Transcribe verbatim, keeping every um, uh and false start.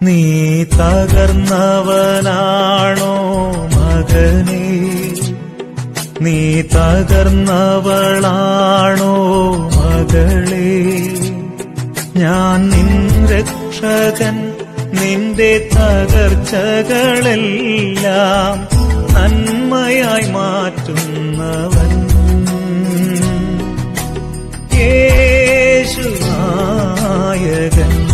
നീ തകർന്നവനാണോ മകനേ, നീ തകർന്നവളാണോ മകളേ, ഞാൻ നിൻ രക്ഷകൻ, നിന്റെ തകർച്ചകളെല്ലാം നന്മയായി മാറ്റുന്നവൻ. യേശു നായകൻ.